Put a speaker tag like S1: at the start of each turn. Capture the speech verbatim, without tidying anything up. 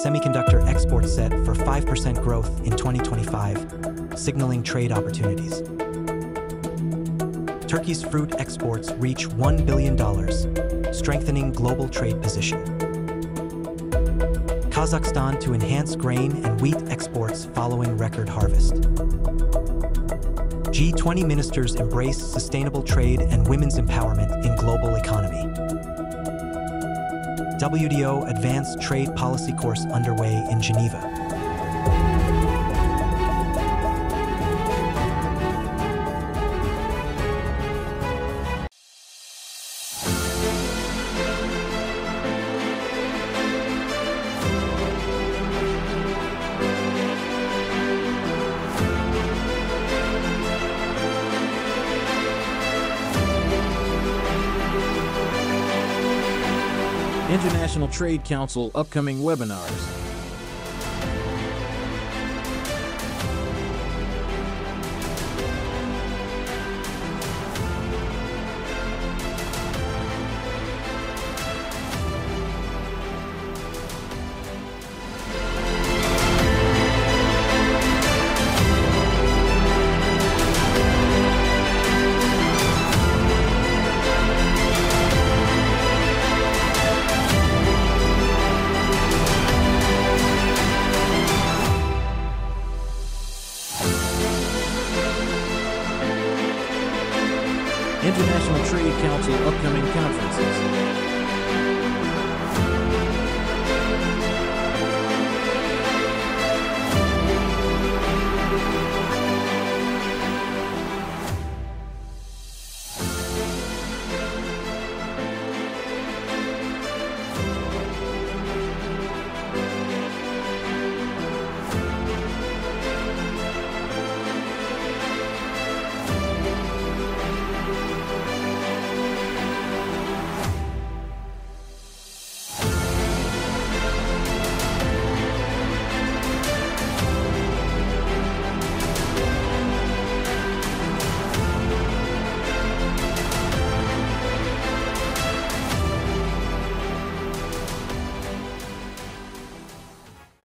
S1: Semiconductor exports set for five percent growth in twenty twenty-five, signaling trade opportunities. Turkey's fruit exports reach one billion dollars, strengthening global trade position. Kazakhstan to enhance grain and wheat exports following record harvest. G twenty ministers embrace sustainable trade and women's empowerment in global economy. W T O Advanced Trade Policy course underway in Geneva.
S2: International Trade Council upcoming webinars. International Trade Council upcoming conferences.